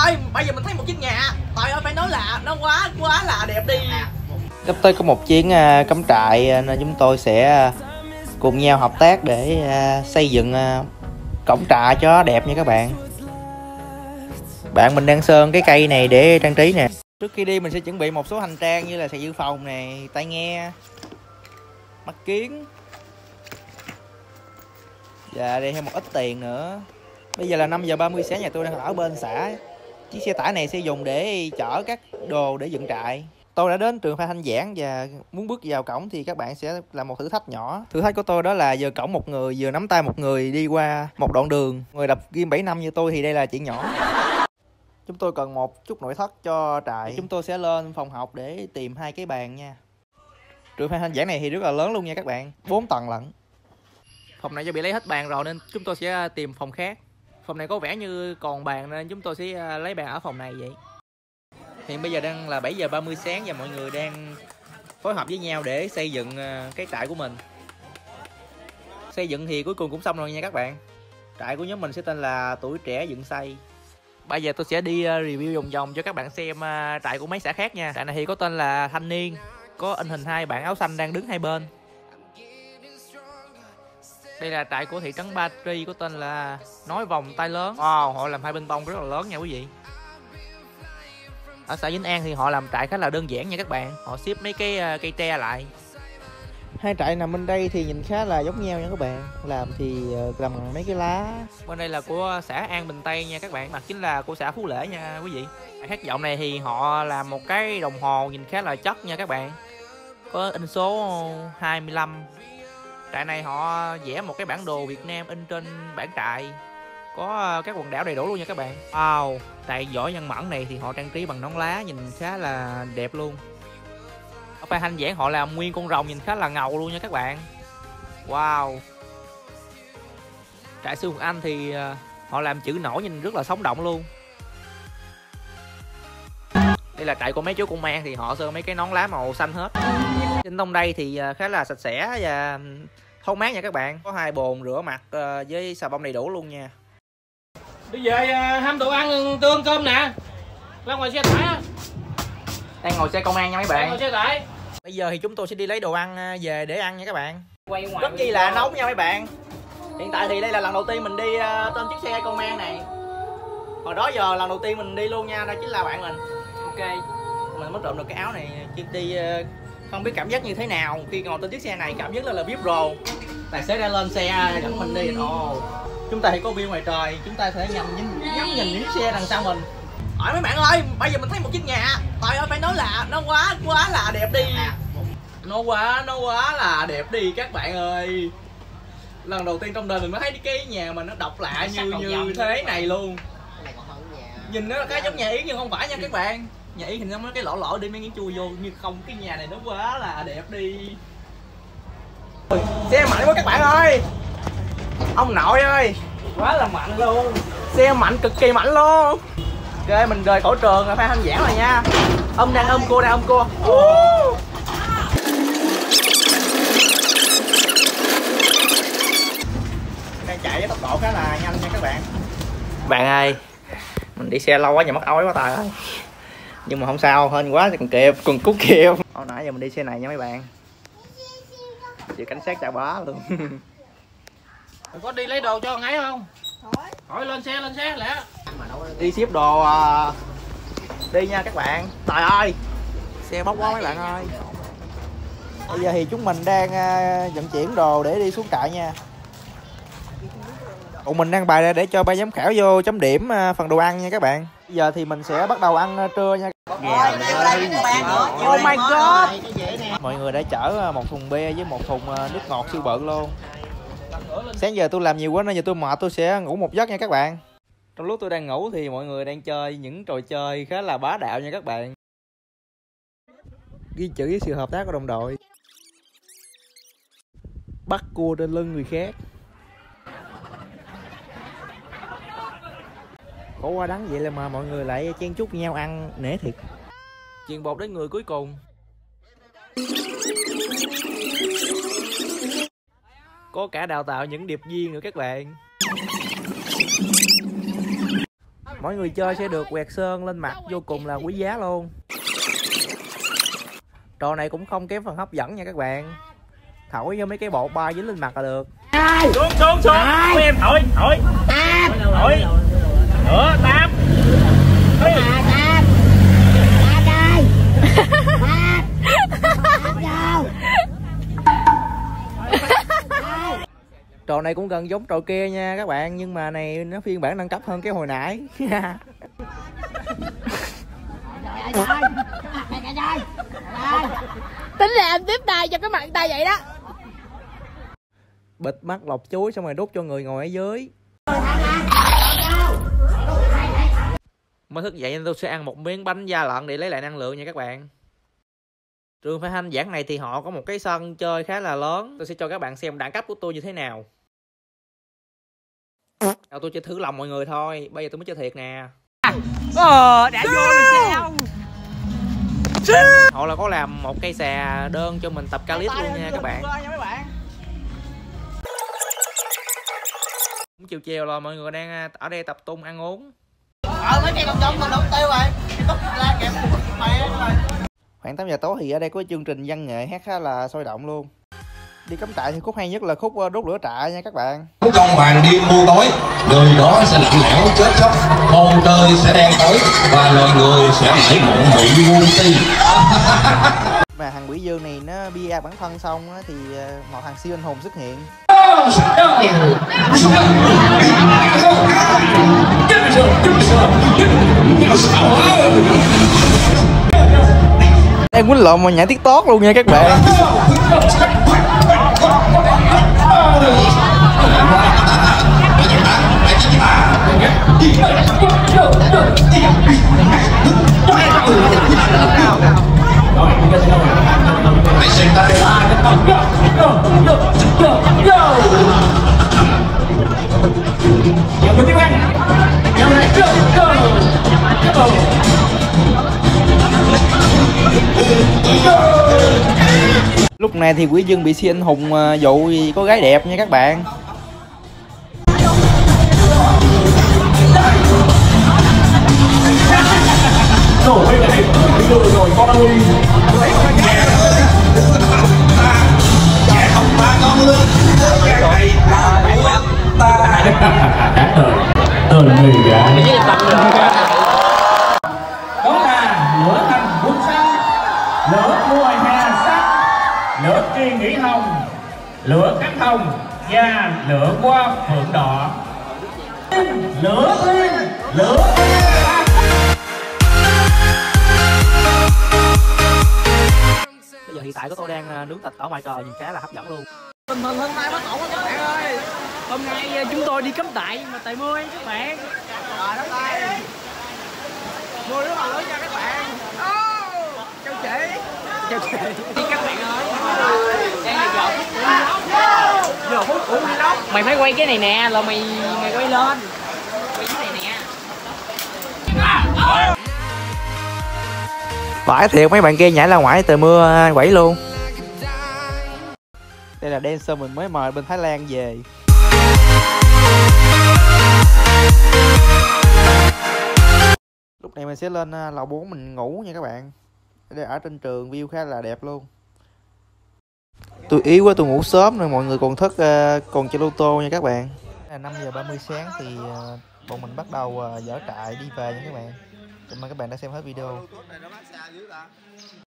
ơi, bây giờ mình thấy một chiếc nhà. Trời ơi, phải nói là nó quá là đẹp đi. Sắp tới có một chuyến cắm trại nên chúng tôi sẽ cùng nhau hợp tác để xây dựng cổng trại cho đẹp nha các bạn. Bạn mình đang sơn cái cây này để trang trí nè. Trước khi đi mình sẽ chuẩn bị một số hành trang như là sạc dự phòng này, tai nghe, mắt kiếng và đây thêm một ít tiền nữa. Bây giờ là 5 giờ 30 sáng, nhà tôi đang ở bên xã. Chiếc xe tải này sẽ dùng để chở các đồ để dựng trại. Tôi đã đến trường Phan Thanh Giảng và muốn bước vào cổng thì các bạn sẽ làm một thử thách nhỏ. Thử thách của tôi đó là vừa cổng một người, vừa nắm tay một người đi qua một đoạn đường. Người đập ghim 7 năm như tôi thì đây là chuyện nhỏ. Chúng tôi cần một chút nội thất cho trại. Chúng tôi sẽ lên phòng học để tìm 2 cái bàn nha. Trường Phan Thanh Giảng này thì rất là lớn luôn nha các bạn, 4 tầng lận. Phòng này do bị lấy hết bàn rồi nên chúng tôi sẽ tìm phòng khác. Phòng này có vẻ như còn bàn nên chúng tôi sẽ lấy bàn ở phòng này vậy. Hiện bây giờ đang là 7 giờ 30 sáng và mọi người đang phối hợp với nhau để xây dựng cái trại của mình. Xây dựng thì cuối cùng cũng xong rồi nha các bạn. Trại của nhóm mình sẽ tên là Tuổi Trẻ Dựng Xây. Bây giờ tôi sẽ đi review vòng vòng cho các bạn xem trại của mấy xã khác nha. Trại này thì có tên là Thanh Niên, có in hình 2 bạn áo xanh đang đứng hai bên. Đây là trại của thị trấn Ba Tri có tên là Nói Vòng Tay Lớn. Wow, họ làm 2 bên tông rất là lớn nha quý vị. Ở xã Vĩnh An thì họ làm trại khá là đơn giản nha các bạn. Họ xếp mấy cái cây tre lại. 2 trại nằm bên đây thì nhìn khá là giống nhau nha các bạn. Làm thì làm bằng mấy cái lá. Bên đây là của xã An Bình Tây nha các bạn. Mặt chính là của xã Phú Lễ nha quý vị. Khát vọng này thì họ làm một cái đồng hồ nhìn khá là chất nha các bạn. Có in số 25. Trại này họ vẽ một cái bản đồ Việt Nam in trên bản trại. Có các quần đảo đầy đủ luôn nha các bạn. Wow, trại Võ Văn Mẫn này thì họ trang trí bằng nón lá nhìn khá là đẹp luôn. Ở Phan Thanh Giảng họ làm nguyên con rồng nhìn khá là ngầu luôn nha các bạn. Wow. Trại Sư Hùng Anh thì họ làm chữ nổi nhìn rất là sống động luôn. Đây là trại của mấy chú công an thì họ sơn mấy cái nón lá màu xanh hết. Trên tông đây thì khá là sạch sẽ và thoáng mát nha các bạn. Có 2 bồn rửa mặt với xà bông đầy đủ luôn nha. Đi về hâm đồ ăn tương cơm nè. Ra ngoài xe tải á. Đang ngồi xe công an nha mấy bạn. Ngồi xe tải. Bây giờ thì chúng tôi sẽ đi lấy đồ ăn về để ăn nha các bạn. Quay ngoài Rất chi là nóng nha mấy bạn. Hiện tại thì đây là lần đầu tiên mình đi trên chiếc xe công an này. Hồi đó giờ lần đầu tiên mình đi luôn nha, đó chính là bạn mình. Ok. Mình mới trộm được cái áo này, đi không biết cảm giác như thế nào khi ngồi trên chiếc xe này, cảm giác là VIP Pro. Tài xế đã lên xe dẫn mình đi. Chúng ta thì có view ngoài trời, chúng ta sẽ ngắm nhìn những chiếc xe đằng sau mình. Hỏi mấy bạn ơi, bây giờ mình thấy một chiếc nhà. Trời ơi, phải nói là nó quá là đẹp đi. Nó quá là đẹp đi các bạn ơi. Lần đầu tiên trong đời mình mới thấy cái nhà mà nó độc lạ như thế này luôn. Nhìn nó là cái giống nhà Yến nhưng không phải nha các bạn. Nhà Yến thì nó có cái lỗ để mấy miếng chui vô, nhưng không, cái nhà này nó quá là đẹp đi. Xe mạnh quá các bạn ơi. Ông nội ơi, quá là mạnh luôn. xe mạnh, cực kỳ mạnh luôn. Ok, mình rời khỏi trường là Phan Thanh Giảng rồi nha. Đang ôm cô. Đang chạy với tốc độ khá là nhanh nha các bạn. Bạn ơi, mình đi xe lâu quá giờ mất ói quá tài ơi. Nhưng mà không sao, hên quá thì còn cút kịp. Hồi nãy giờ mình đi xe này nha mấy bạn. Chị cảnh sát chào bá luôn. Mày có đi lấy đồ cho thằng ấy không? Hỏi lên xe lẹ. Đi ship đồ đi nha các bạn. Trời ơi, xe bốc quá mấy bạn ơi. Bây giờ thì chúng mình đang vận chuyển đồ để đi xuống trại nha. Tụi mình đang bài ra để cho ban giám khảo vô chấm điểm phần đồ ăn nha các bạn. Bây giờ thì mình sẽ bắt đầu ăn trưa nha. Oh my god. Mọi người đã chở một thùng bia với một thùng nước ngọt siêu bự luôn. Sáng giờ tôi làm nhiều quá nên giờ tôi mệt, tôi sẽ ngủ một giấc nha các bạn. Trong lúc tôi đang ngủ thì mọi người đang chơi những trò chơi khá là bá đạo nha các bạn. Ghi chữ với sự hợp tác của đồng đội. Bắt cua trên lưng người khác. Khổ quá đắng vậy là mà mọi người lại chen chúc nhau ăn, nể thiệt. Chuyền bột đến người cuối cùng. Có cả đào tạo những điệp viên nữa các bạn. Mỗi người chơi sẽ được quẹt sơn lên mặt vô cùng là quý giá luôn. Trò này cũng không kém phần hấp dẫn nha các bạn. Thổi vô mấy cái bột bay dính lên mặt là được. Xuống mấy em thổi nữa. 8 Trò này cũng gần giống trò kia nha các bạn, nhưng mà này nó phiên bản nâng cấp hơn cái hồi nãy. Tính là em tiếp tay cho cái mặt tay vậy đó. Bịt mắt lọc chuối xong rồi đút cho người ngồi ở dưới. Mới thức dậy nên tôi sẽ ăn một miếng bánh da lợn để lấy lại năng lượng nha các bạn. Trường Phái Thanh Giảng này thì họ có một cái sân chơi khá là lớn. Tôi sẽ cho các bạn xem đẳng cấp của tôi như thế nào. Tôi chỉ thử lòng mọi người thôi. Bây giờ tôi mới chơi thiệt nè. Đã vô rồi sao? Họ là có làm một cây xà đơn cho mình tập calit luôn nha các bạn. Cũng chiều chiều là mọi người đang ở đây tập trung ăn uống. Mấy cây con trống còn đóng tiêu rồi. Tóc ra kẹp mẹ rồi. Khoảng 8 giờ tối thì ở đây có chương trình văn nghệ hát khá là sôi động luôn. Đi cắm trại thì khúc hay nhất là khúc đốt lửa trại nha các bạn. Trong màn đêm mù tối, đời đó sẽ lạnh lẽo chết chóc, bầu trời sẽ đen tối và loài người sẽ mãi mộng bị ngu si. Mà thằng Quỷ Dương này nó bia bản thân xong thì một thằng siêu anh hùng xuất hiện. Đang quýnh lộn mà nhảy tiếng tót luôn nha các bạn. Lúc này thì Quỷ Dương bị siêu anh hùng dụ vì có gái đẹp nha các bạn. Rồi con ơi, không ba con luôn. Tôi là người gái. Đó là lửa thành quân xanh, lửa mùa hè sắc, lửa kỳ nghỉ hồng, lửa cánh hồng và lửa hoa phượng đỏ. Lửa lên, lửa Bây giờ hiện tại của tôi đang nướng thịt ở ngoài trời nhìn khá là hấp dẫn luôn. Tình hình hôm nay bắt ổn quá các bạn ơi. Hôm nay chúng tôi đi cắm trại mà trời mưa các bạn. Trời đất ơi. Mưa rất là lớn nha các bạn. Chào chị. Chào chị. Đi các bạn ơi. Đang là Giờ phút cũng đi đâu. mày phải quay cái này nè, là mày quay lên. Quay cái này nè. Phải thiệt, mấy bạn kia nhảy ra ngoài trời mưa quẩy luôn. Đây là dancer mình mới mời bên Thái Lan về. Lúc này mình sẽ lên lầu 4 mình ngủ nha các bạn. Đây ở trên trường view khá là đẹp luôn. Tôi yếu quá tôi ngủ sớm rồi mọi người còn thức còn chơi lô tô nha các bạn. Là 5 giờ 30 sáng thì bọn mình bắt đầu dỡ trại đi về nha các bạn. Cảm ơn các bạn đã xem hết video.